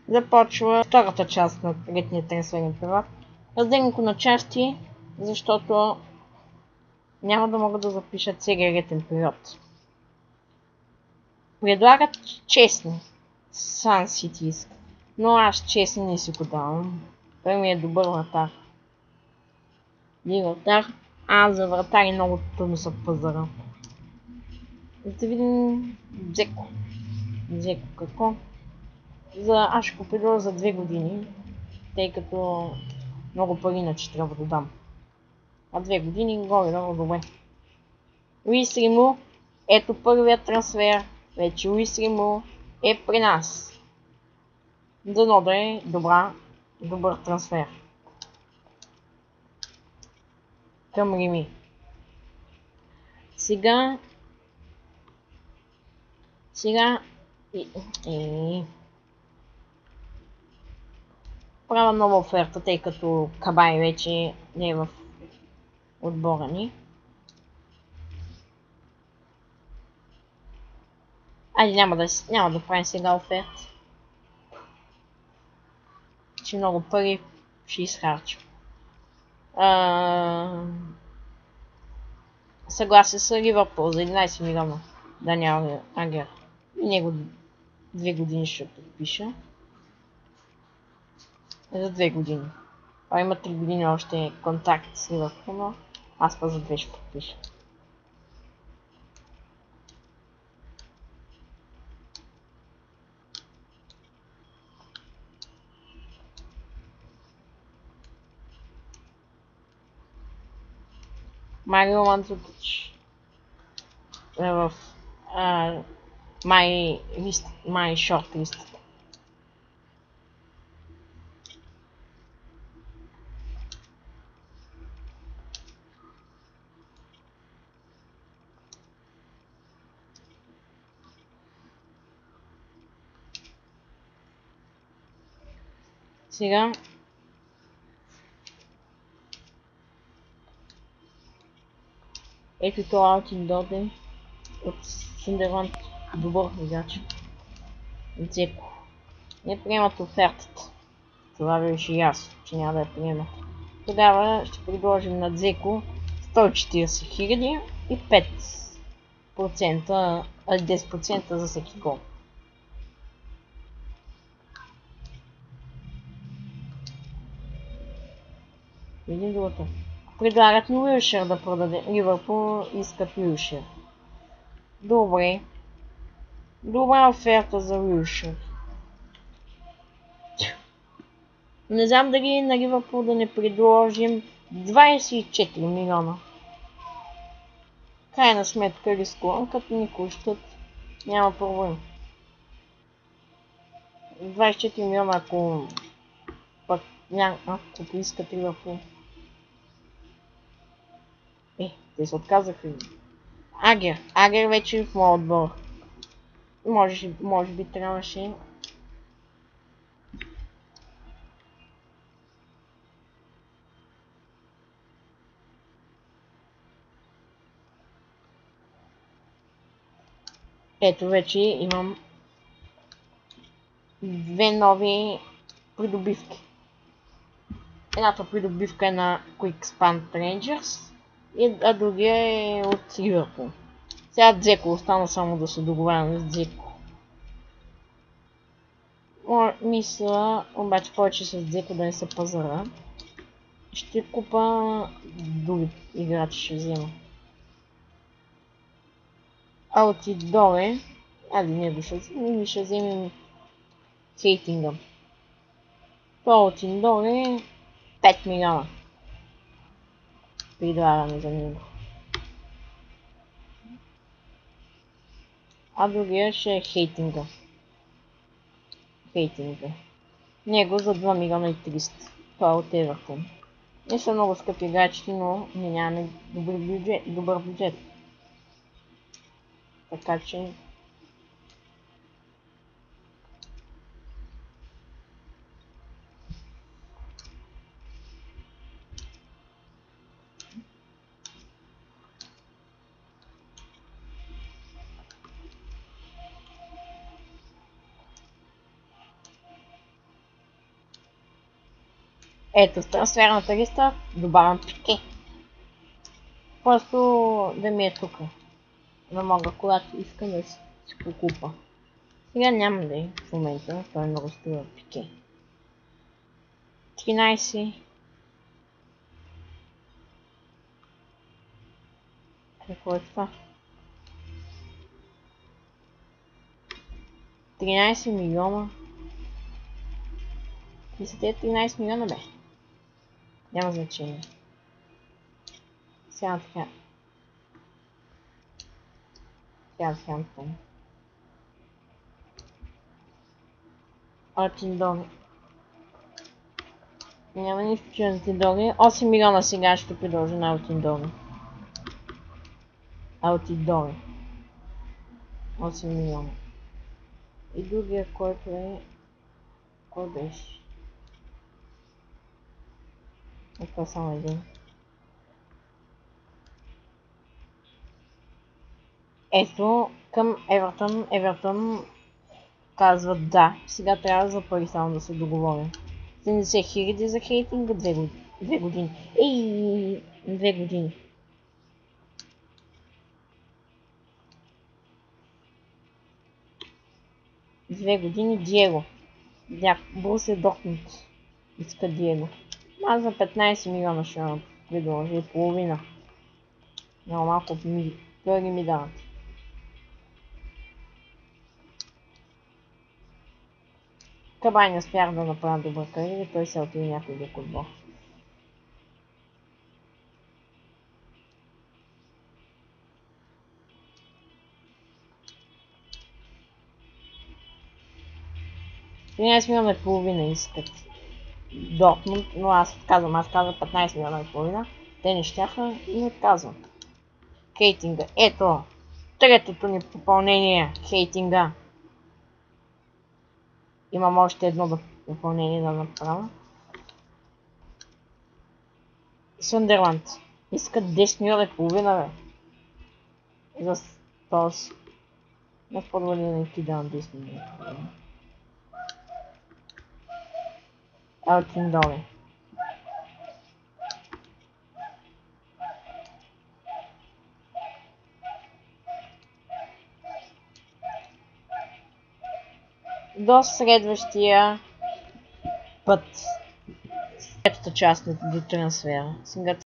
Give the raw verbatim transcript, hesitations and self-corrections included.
започва втората част на летния трансферен период. Разделянето на части, защото няма да могат да запишат целия летен период. Предлагат честни Сан Сити иска, но аз честни не си го давам. Той ми е добър вратар. И вратар, а за вратари много трудно са пазара. Да видим Дзеко. Дзеко какво? За, аз ще го предложа за две години, тъй като много пари иначе трябва да дам. А две години горе много добре. Луис Риму, ето първият трансфер. Вече Луис Риму е при нас. Дано да е добра, добър трансфер. Към Рими. Сега... Сега... И, и... Правя нова оферта, тъй като Кабай вече не е в отбора ни. Айде, няма да, няма да правим сега оферта. Че много пари ще изхарчим. А... Съгласен с Ливърпул за единайсет милиона. Даниел Агер. И него две години ще подпиша. За две години. А има три години още контакт с Ливърпул, но аз па за две ще подпиша. Марио Мандзукич е в а, май, лист, май шорт лист. Сега ето това Алтин Доде от Сундерланд. Добър играч. Дзеко. Не приемат офертата. Това беше ясно, че няма да я приемат. Тогава ще предложим на Дзеко сто и четирийсет хиляди и пет процента, а десет процента за всеки гол. Видим другото. Предлагат ми Уилшир да продаде. Ливърпул искат Уилшир. Добре. Добра оферта за Уилшир. Не знам дали на Ливърпул да не предложим двайсет и четири милиона. Крайна сметка рискувам, като ни кощат. Няма проблем. двайсет и четири милиона, ако пък няма, ако поискат Ливърпул. Е, те се отказаха. Агер. Агер вече е в моят отбор. Може, може би трябваше. Ето вече имам две нови придобивки. Едната придобивка е на Quickspan Rangers, а другия е от Ливърпул. Сега Дзеко остана само да се договарям с Дзеко. Мисля, обаче повече с Дзеко да не се пазара. Ще купа други играчи, ще взема. А от доле, айде не дошъл, ми ще вземем Хейтинга. Това от доле пет милиона. Предлагаме за него. А другия ще е Хейтинга. Хейтинга. Него за два милиона и триста. Това е от Евертон. Не са много скъпи играчи, но не нямаме добър бюджет. Добър бюджет. Така че... Ето, в трансферната листа добавям Пике. Просто да ми е тук. Да мога, когато искам да си, си покупа. Сега няма да е в момента, той е много струва Пике. тринайсет. Какво е това? тринайсет милиона. И са тези тринайсет милиона, бе. Няма значение. Сега така. Сега сега напомня. Алтиндори. Няма нищо, че Алтиндори. осем милиона сега ще предложа на Алтиндори. Алтидори. осем милиона. И другия, който е... Кой беше? И това само един. Ето, към Евертън. Евертън казват да. Сега трябва за пари само да се договорим. седемдесет хиляди за хейтинга, две години. Две години. Ей, две години. Две години Диего. Борусия Дортмунд иска Диего. Аз за петнайсет милиона ще предложа и половина. Много малко ми, пари ми дават. Кабай не успях да направя добра кариера, той се отиде някой друг отбор. тринайсет милиона и половина искат Дортмунд, но аз отказвам, аз казвам петнайсет милиона и половина. Те не щяха и отказвам. Хейтинга. Ето, третото ни попълнение. Хейтинга. Имам още едно допълнение да направя. Сундерланд. Искат десет милиона и половина, бе. За този. Не по-добре да не ти давам десет милиона и половина. Алтиндори. До следващия път. Следващата част до трансфера. Сега